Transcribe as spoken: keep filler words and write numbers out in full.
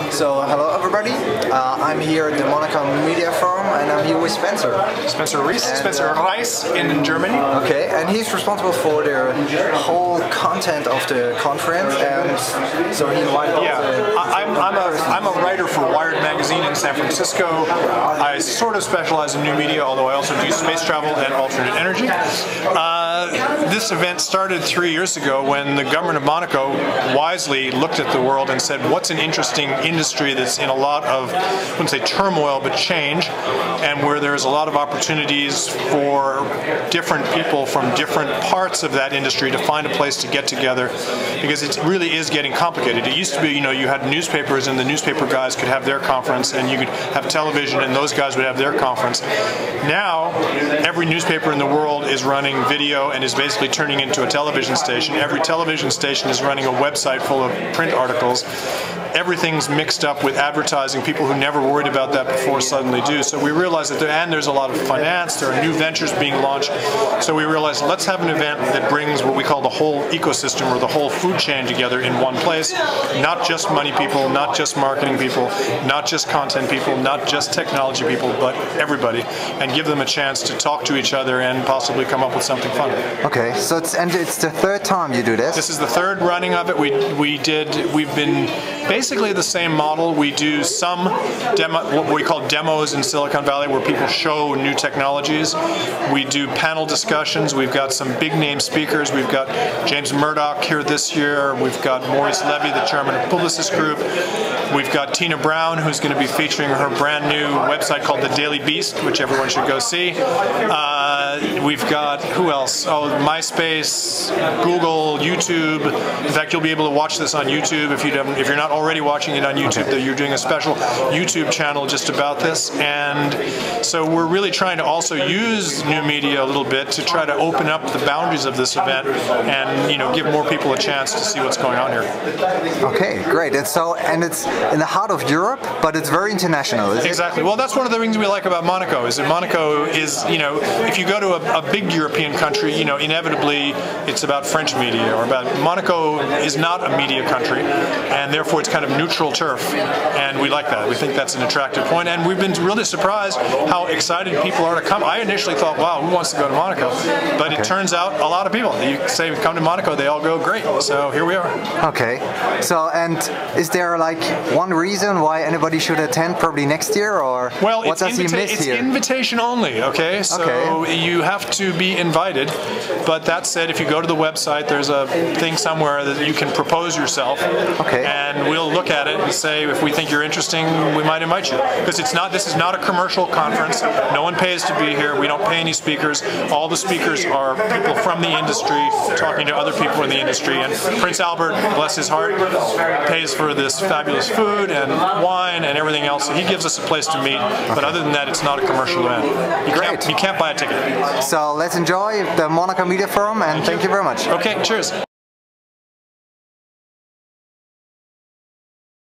So hello everybody, uh, I'm here at the Monaco Media Forum and I'm here with Spencer. Spencer Reis, and, Spencer uh, Reis in Germany. Okay, and he's responsible for the whole content of the conference, and so he invited Yeah, uh, I'm, I'm, a, I'm a writer for Wired Magazine in San Francisco. I sort of specialize in new media, although I also do space travel and alternate energy. Uh, this event started three years ago when the government of Monaco wisely looked at the world and said, what's an interesting industry that's in a lot of, I wouldn't say turmoil, but change, and where there's a lot of opportunities for different people from different parts of that industry to find a place to get together, because it really is getting complicated. It used to be, you know, you had newspapers and the newspaper guys could have their conference, and you could have television and those guys would have their conference. Now, every newspaper in the world is running video and is basically turning into a television station. Every television station is running a website full of print articles. Everything's mixed up with advertising. People who never worried about that before suddenly do. So we realized that there, and there's a lot of finance, there are new ventures being launched. So we realized, let's have an event that brings what we call the whole ecosystem or the whole food chain together in one place. Not just money people, not just marketing people, not just content people, not just technology people, but everybody, and give them a chance to talk to each other and possibly come up with something fun. Okay, so it's and it's the third time you do this. This is the third running of it. We we did we've been basically the same model. We do some demo, what we call demos in Silicon Valley, where people show new technologies. We do panel discussions. We've got some big name speakers. We've got James Murdoch here this year. We've got Maurice Levy, the chairman of Publicis Group. We've got Tina Brown, who's going to be featuring her brand new website called The Daily Beast, which everyone should go see. Uh, we've got, who else? Oh, MySpace, Google, YouTube. In fact, you'll be able to watch this on YouTube if you don't, if you're not already watching it on YouTube. Okay. You're doing a special YouTube channel just about this, and so we're really trying to also use new media a little bit to try to open up the boundaries of this event, and you know, give more people a chance to see what's going on here. Okay, great. And so, and it's in the heart of Europe, but it's very international. Is exactly. It? Well, that's one of the things we like about Monaco. Is that Monaco is, you know, if you go to a, a big European country, you know, inevitably it's about French media or about. Monaco is not a media country, and therefore it's kind of neutral turf, and we like that. We think that's an attractive point, and we've been really surprised how excited people are to come. I initially thought, wow, who wants to go to Monaco? But okay. It turns out a lot of people. You say come to Monaco, they all go, great. So here we are. Okay. So, and is there like one reason why anybody should attend probably next year, or well, what does he miss it's here? It's invitation only, okay? So okay. You have to be invited, but that said, if you go to the website, there's a thing somewhere that you can propose yourself, okay. And we'll look at it and say if we think you're interesting, we might invite you. Because it's not, this is not a commercial conference. No one pays to be here. We don't pay any speakers. All the speakers are people from the industry talking to other people in the industry. And Prince Albert, bless his heart, pays for this fabulous food and wine and everything else. So he gives us a place to meet. But other than that, it's not a commercial event. You Great. Can't, you can't buy a ticket. So let's enjoy the Monaco Media Forum, and thank, thank you. you very much. Okay, cheers.